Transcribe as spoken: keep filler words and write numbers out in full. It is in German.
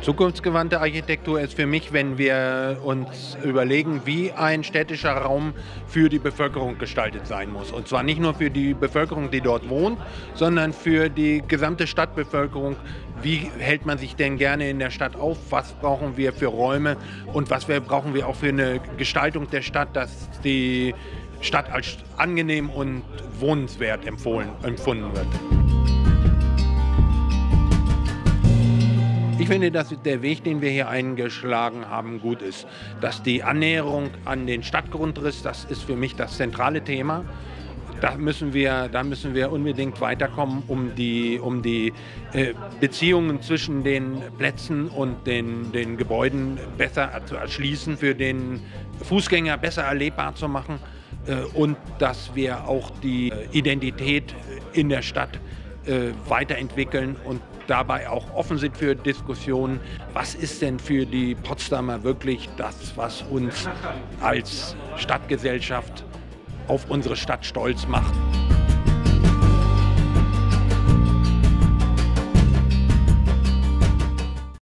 Zukunftsgewandte Architektur ist für mich, wenn wir uns überlegen, wie ein städtischer Raum für die Bevölkerung gestaltet sein muss. Und zwar nicht nur für die Bevölkerung, die dort wohnt, sondern für die gesamte Stadtbevölkerung. Wie hält man sich denn gerne in der Stadt auf? Was brauchen wir für Räume? Und was wir, brauchen wir auch für eine Gestaltung der Stadt, dass die Stadt als angenehm und wohnenswert empfohlen, empfunden wird? Ich finde, dass der Weg, den wir hier eingeschlagen haben, gut ist. Dass die Annäherung an den Stadtgrundriss, das ist für mich das zentrale Thema. Da müssen wir, da müssen wir unbedingt weiterkommen, um die, um die äh, Beziehungen zwischen den Plätzen und den, den Gebäuden besser zu erschließen, für den Fußgänger besser erlebbar zu machen äh, und dass wir auch die Identität in der Stadt äh, weiterentwickeln und dabei auch offen sind für Diskussionen. Was ist denn für die Potsdamer wirklich das, was uns als Stadtgesellschaft auf unsere Stadt stolz macht?